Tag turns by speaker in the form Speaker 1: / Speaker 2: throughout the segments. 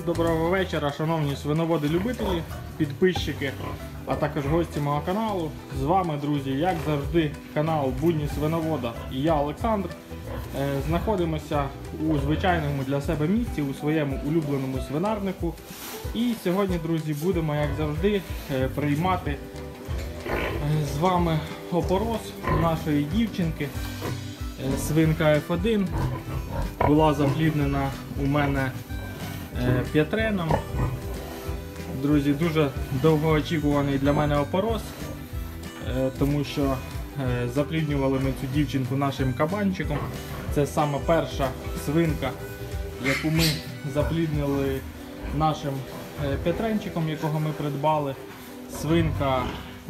Speaker 1: доброго вечора, шановні свиноводи-любителі, підписчики, а також гості мого каналу. З вами, друзі, як завжди, канал Будні Свиновода і я, Олександр. Знаходимося у звичайному для себе місці, у своєму улюбленому свинарнику. І сьогодні, друзі, будемо, як завжди, приймати з вами опорос нашої дівчинки. Свинка F1 була запліднена у мене п'ятреном. Друзі, дуже довгоочікуваний для мене опорос, тому що запліднювали ми цю дівчинку нашим кабанчиком. Це саме перша свинка, яку ми запліднили нашим п'ятренчиком, якого ми придбали. Свинка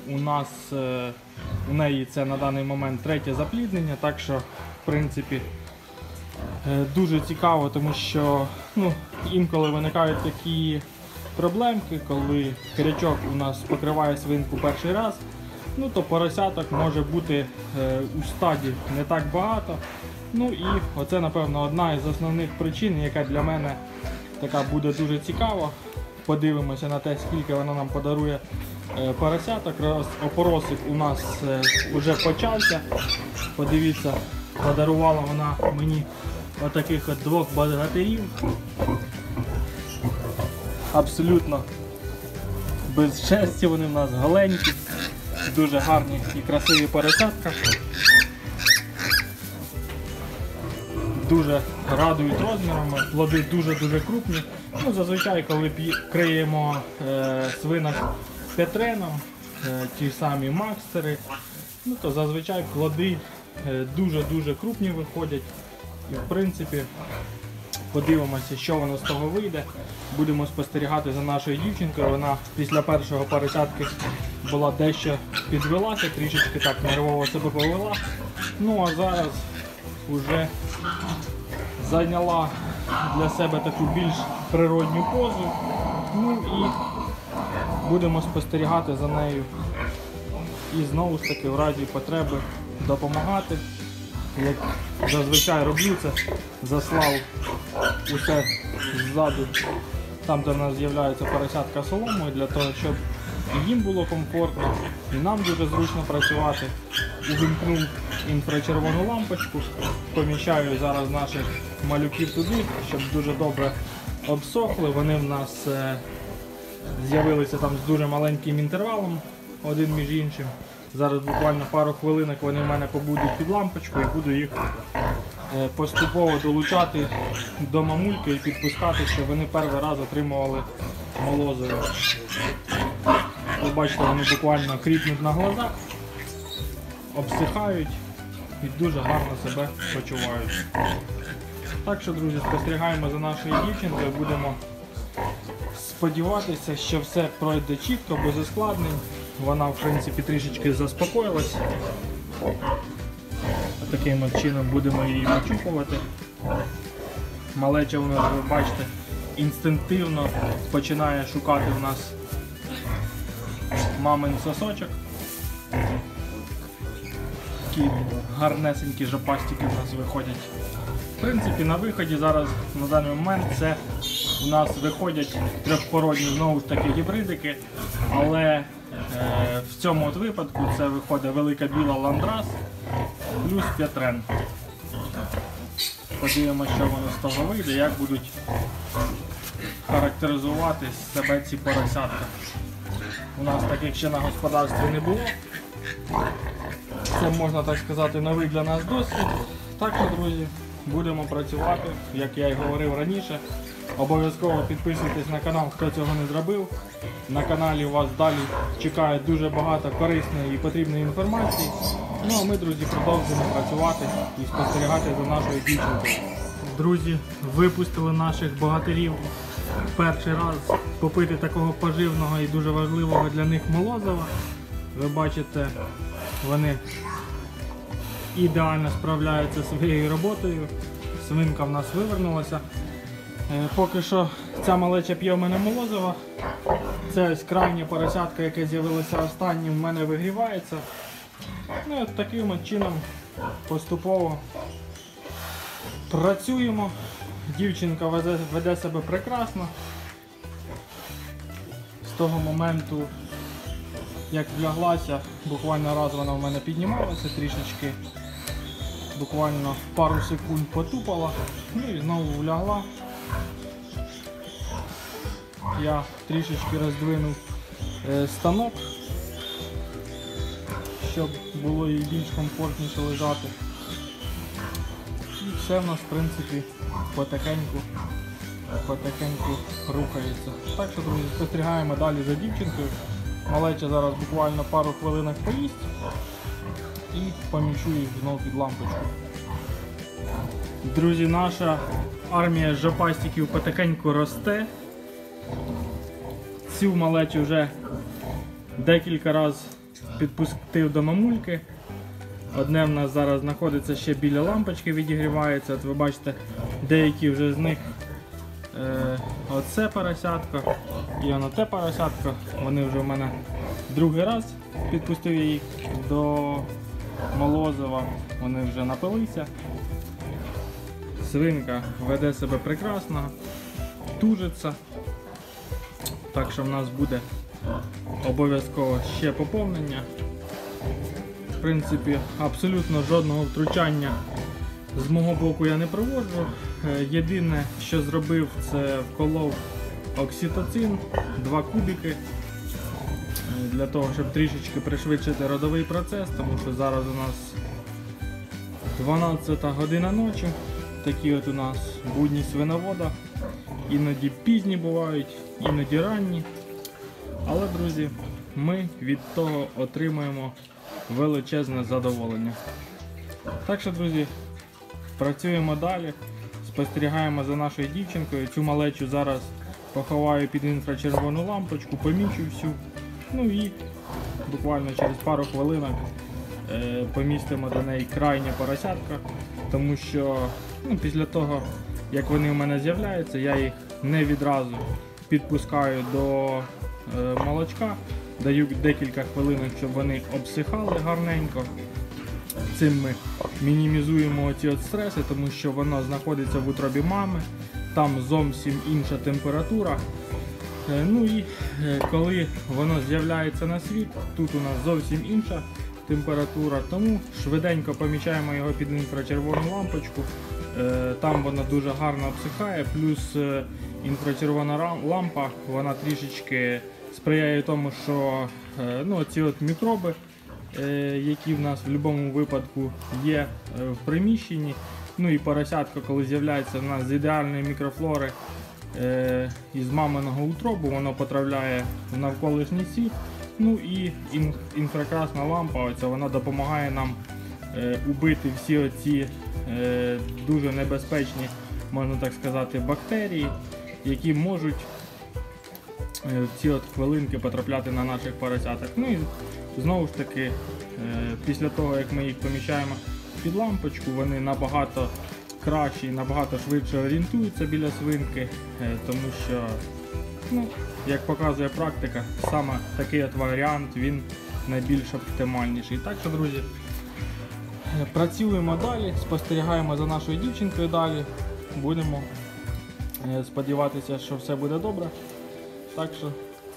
Speaker 1: у неї це на даний момент третє запліднення, так що, в принципі, дуже цікаво, тому що інколи виникають такі проблемки, коли хрячок у нас покриває свинку перший раз, то поросяток може бути у стаді не так багато. І оце, напевно, одна із основних причин, яка для мене така буде дуже цікава. Подивимося на те, скільки вона нам подарує поросяток. Опоросик у нас вже почався. Подивіться, подарувала вона мені отаких от двох богатирів. Абсолютно без шерсті вони в нас голенькі, дуже гарні і красиві поросятка. Дуже радують розмірами, плоди дуже-дуже крупні. Зазвичай, коли криємо свинок п'ятреном, ті самі макстери, то зазвичай плоди дуже-дуже крупні виходять. І в принципі подивимося, що воно з того вийде. Будемо спостерігати за нашою дівчинкою. Вона після першого поросятки була дещо підвелася, трішечки так нервово себе повела. А зараз вже зайняла для себе таку більш природню позу. І будемо спостерігати за нею. І знову ж таки в разі потреби допомагати. Як зазвичай роблю це, заслав усе ззаду, там де в нас з'являється поросятка соломою, для того, щоб і їм було комфортно, і нам дуже зручно працювати. Увімкнув інфрачервону лампочку, поміщаю зараз наших малюків туди, щоб дуже добре обсохли. Вони в нас з'явилися там з дуже маленьким інтервалом, один між іншим. Зараз буквально пару хвилинок вони в мене побудуть під лампочкою і буду їх поступово долучати до мамульки і підпускати, щоб вони перший раз отримували молозиво. Ви бачите, вони буквально кріпнуть на глазах, обсихають і дуже гарно себе почувають. Так що, друзі, спостерігаємо за нашою дівчинкою, будемо сподіватися, що все пройде чітко, без ускладнень. Вона, в принципі, трішечки заспокоїлась. Таким от чином будемо її вичухувати. Малеча у нас, ви бачите, інстинктивно починає шукати у нас мамин сосочок. Такі гарнесенькі жопастики у нас виходять. В принципі, на виході зараз, на даний момент, це у нас виходять трьохпородні, знову ж таки, гібридики, але в цьому от випадку це виходить велика біла ландрас плюс п'ятрен. Подивимося, що воно з того вийде, як будуть характеризувати себе ці поросятка. У нас таких ще на господарстві не було. Це, можна так сказати, новий для нас досвід. Так що, друзі, будемо працювати, як я і говорив раніше. Обов'язково підписуйтесь на канал, хто цього не зробив. На каналі вас далі чекає дуже багато корисної і потрібної інформації. А ми, друзі, продовжуємо працювати і спостерігати за нашою дівчинкою. Друзі, випустили наших богатирів перший раз попити такого поживного і дуже важливого для них молозива. Ви бачите, вони ідеально справляються зі своєю роботою. Свинка в нас вивернулася. Поки що ця малеча п'є в мене молозиво. Це ось крайнє поросятка, яке з'явилося останнім, в мене вигрівається. І от таким от чином поступово працюємо. Дівчинка веде себе прекрасно. того моменту, як вляглася, буквально раз вона в мене піднімалася трішечки, буквально пару секунд потупала, ну і знову влягла. Я трішечки роздвинув станок, щоб було їй більш комфортніше лежати. І все в нас, в принципі, потихеньку рухається. Так що, друзі, спостерігаємо далі за дівчинкою. Малеча зараз буквально пару хвилинок поїсть і поміщу їх знову під лампочку. Друзі, наша армія жопастиків потихеньку росте. Цю малечу вже декілька разів підпустив до мамульки. Одне в нас зараз знаходиться ще біля лампочки, відігрівається. От ви бачите, деякі вже з них оце поросятко і воно те поросятко. Вони вже в мене другий раз підпустив я їх до молозива. Вони вже напилися. Свинка веде себе прекрасно, тужиться. Так що в нас буде обов'язково ще поповнення. В принципі, абсолютно жодного втручання з мого боку я не проводжу. Єдине, що зробив, це вколов окситоцин, 2 кубики, для того, щоб трішечки пришвидшити родовий процес, тому що зараз у нас 12 година ночі. Такі от у нас будні свиновода. Іноді пізні бувають, іноді ранні. Але, друзі, ми від того отримуємо величезне задоволення. Так що, друзі, працюємо далі, спостерігаємо за нашою дівчинкою. Цю малечу зараз поховаю під інфрачервону лампочку, помічу всю. Ну і буквально через пару хвилинок помістимо до неї крайнє поросятко, тому що після того, як вони у мене з'являються, я їх не відразу підпускаю до молочка, даю декілька хвилин, щоб вони обсихали гарненько. Цим ми мінімізуємо ці от стреси, тому що воно знаходиться в утробі мами, там зовсім інша температура. Ну і коли воно з'являється на світ, тут у нас зовсім інша температура, тому швиденько помічаємо його під інфрачервону лампочку. Там воно дуже гарно обсихає, плюс інфрачервона лампа, вона трішечки сприяє тому, що ці от мікроби, які в нас в будь-якому випадку є в приміщенні, ну і поросятко, коли з'являється в нас з ідеальної мікрофлори із маминого утробу, воно потрапляє в навколишній світ. Ну і інфракрасна лампа, оця, вона допомагає нам убити всі оці дуже небезпечні, можна так сказати, бактерії, які можуть в ці от хвилинки потрапляти на наших поросяток. Ну і знову ж таки, після того, як ми їх поміщаємо під лампочку, вони набагато краще і набагато швидше орієнтуються біля свинки, тому що, як показує практика, саме такий от варіант, він найбільш оптимальніший. Так що, друзі, працюємо далі, спостерігаємо за нашою дівчинкою далі, будемо сподіватися, що все буде добре. Так що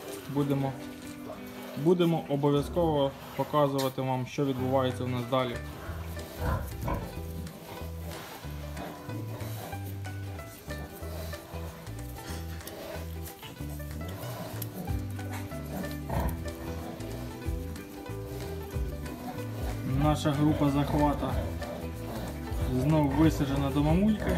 Speaker 1: будемо обов'язково показувати вам, що відбувається в нас далі. Наша група захвата знову висаджена до мамульки.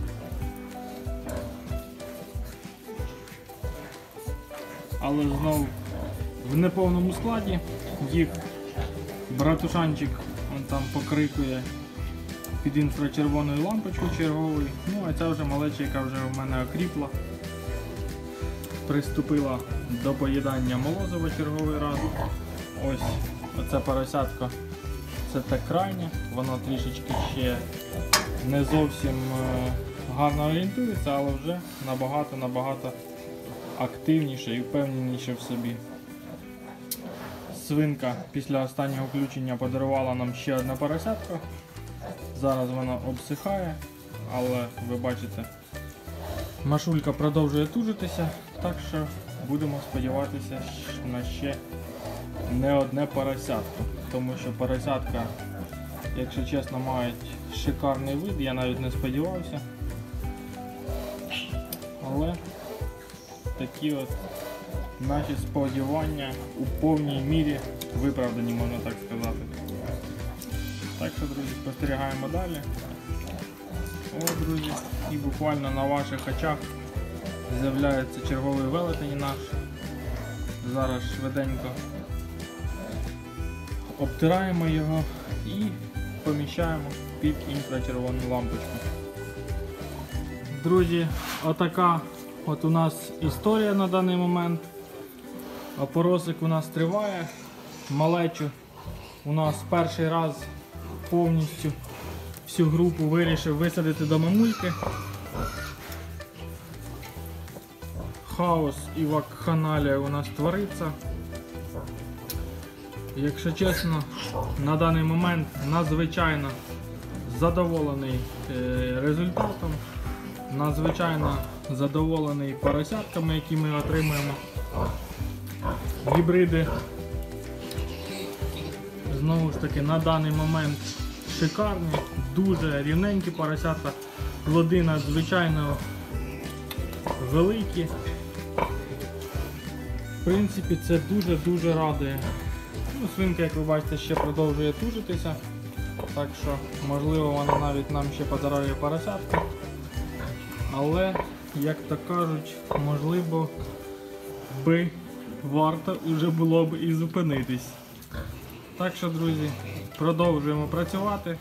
Speaker 1: Але знову в неповному складі. Їх братушанчик он там покрикує під інфрачервоною лампочкою черговою. Ну а ця вже малеча, яка вже в мене окріпла, приступила до поїдання молозива черговий раз. Ось оце поросятко, це те крайнє, воно трішечки ще не зовсім гарно орієнтується, але вже набагато активніше і впевненіше в собі. Свинка після останнього включення подарувала нам ще одне поросятко. Зараз воно обсихає, але ви бачите, машулька продовжує тужитися, так що будемо сподіватися на ще не одне поросятко. Тому що поросятка, якщо чесно, мають шикарний вид, я навіть не сподівався. Але такі от наші сподівання у повній мірі виправдані, можна так сказати. Так що, друзі, спостерігаємо далі. О, друзі, і буквально на ваших очах з'являється черговий велетень наш. Зараз швиденько обтираємо його і поміщаємо під інфрачервону лампочку. Друзі, отака от у нас історія на даний момент. Опоросик у нас триває. Малечу у нас перший раз повністю всю групу вирішив висадити до мамульки. Хаос і вакханалія у нас твориться. Якщо чесно, на даний момент надзвичайно задоволений результатом, надзвичайно задоволений поросятками, які ми отримуємо. Гібриди, знову ж таки, на даний момент шикарні, дуже рівненькі поросята, плоди надзвичайно великі. В принципі, це дуже-дуже радує. Ну, свинка, як ви бачите, ще продовжує тужитися, так що, можливо, вона навіть нам ще подарує поросятку. Але, як то кажуть, можливо, би варто вже було б і зупинитись. Так що, друзі, продовжуємо працювати.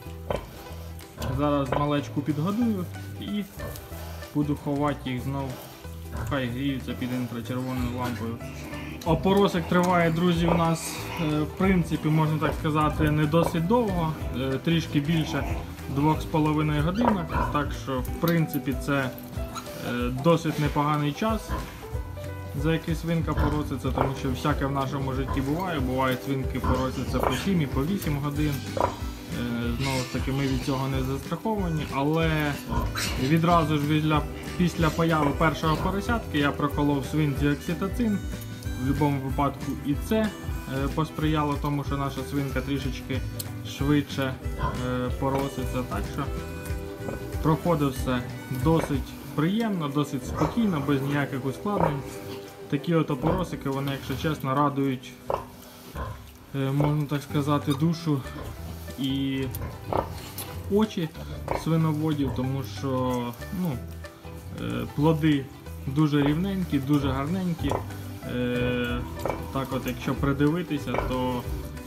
Speaker 1: Зараз малечку підгодую і буду ховати їх знову. Хай гріються під інфрачервоною лампою. Опоросик триває, друзі, у нас, в принципі, можна так сказати, не досить довго, трішки більше 2,5 годинок, так що, в принципі, це досить непоганий час, за який свинка пороситься, тому що всяке в нашому житті буває. Бувають свинки поросяться по 7 і по 8 годин. Знову ж таки, ми від цього не застраховані, але відразу ж після появи першого поросятки я проколов свинці окситоцин. В будь-якому випадку і це посприяло тому, що наша свинка трішечки швидше пороситься. Так що проходить все досить приємно, досить спокійно, без ніяких ускладнень. Такі от опоросики, вони, якщо чесно, радують, можна так сказати, душу і очі свиноводів, тому що плоди дуже рівненькі, дуже гарненькі. Так от, якщо придивитися, то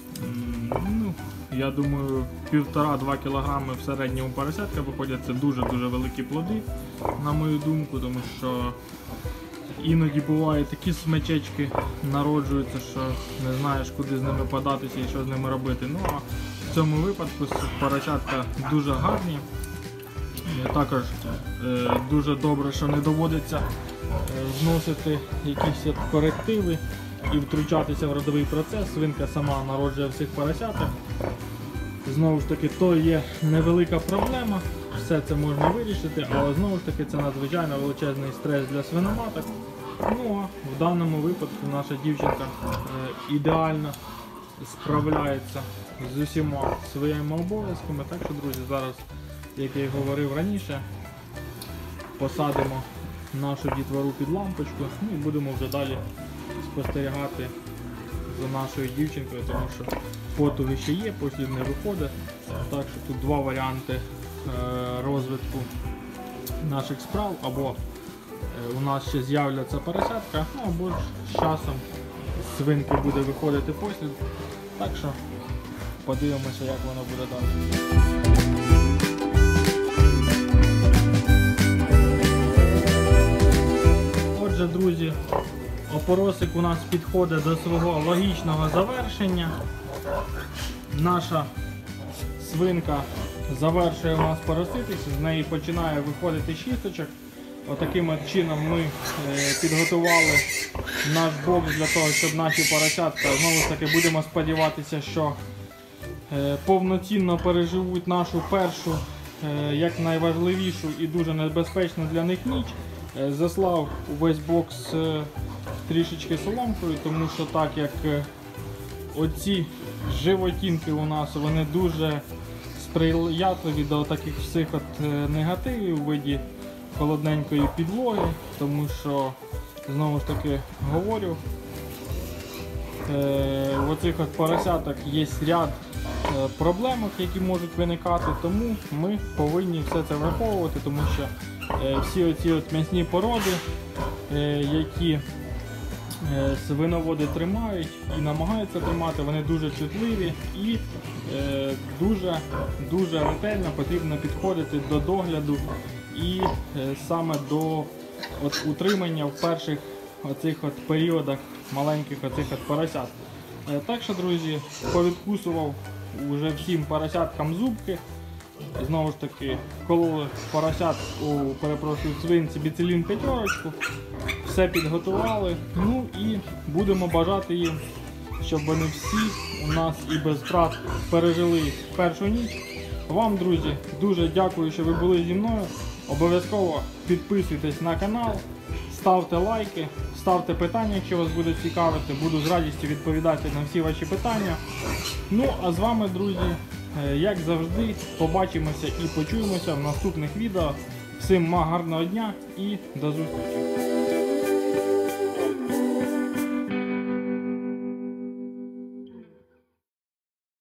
Speaker 1: я думаю, 1,5-2 кг в середньому поросятка виходять. Це дуже-дуже великі плоди, на мою думку, тому що іноді бувають такі смачечки народжуються, що не знаєш, куди з ними податися і що з ними робити. Ну, а в цьому випадку поросятка дуже гарні. Також дуже добре, що не доводиться вносити якісь корективи і втручатися в родовий процес. Свинка сама народжує всіх поросяток. Знову ж таки, то є невелика проблема, все це можна вирішити, але знову ж таки це надзвичайно величезний стрес для свиноматок. Ну а в даному випадку наша дівчинка ідеально справляється з усіма своїми обов'язками. Так що, друзі, зараз, як я й говорив раніше, посадимо нашу дітвору під лампочку, і будемо вже далі спостерігати за нашою дівчинкою, тому що потуги ще є, послід не виходить. Так що тут два варіанти розвитку наших справ. Або у нас ще з'являться поросятка, або ж з часом свинки буде виходити послід. Так що подивимося, як воно буде далі. Отже, друзі, опоросик у нас підходить до свого логічного завершення. Наша свинка завершує у нас пороситися, з неї починає виходити шісточок. Отаким от чином ми підготували наш бокс для того, щоб наші поросятка, знову ж таки, будемо сподіватися, що повноцінно переживуть нашу першу, як найважливішу і дуже небезпечну для них ніч. Заслав увесь бокс трішечки соломкою, тому що так як оці животінки у нас, вони дуже сприятливі до таких всіх от негативів у виді холодненької підлоги, тому що, знову ж таки говорю, в оцих от поросяток є ряд проблемок, які можуть виникати, тому ми повинні все це враховувати, тому що всі оці от м'ясні породи, які свиноводи тримають і намагаються тримати, вони дуже чутливі і дуже ретельно потрібно підходити до догляду і саме до утримання в перших оцих от періодах маленьких оцих от поросят. Так що, друзі, повідкусував уже всім поросяткам зубки. Знову ж таки, кололи поросят свинці біцилін 5, все підготували. Ну і будемо бажати їм, щоб вони всі у нас і без втрат пережили першу ніч. Вам, друзі, дуже дякую, що ви були зі мною. Обов'язково підписуйтесь на канал, ставте лайки, ставте питання, якщо вас буде цікавити. Буду з радістю відповідати на всі ваші питання. Ну, а з вами, друзі, як завжди, побачимося і почуємося в наступних відео. Всім гарного дня і до зустрічі!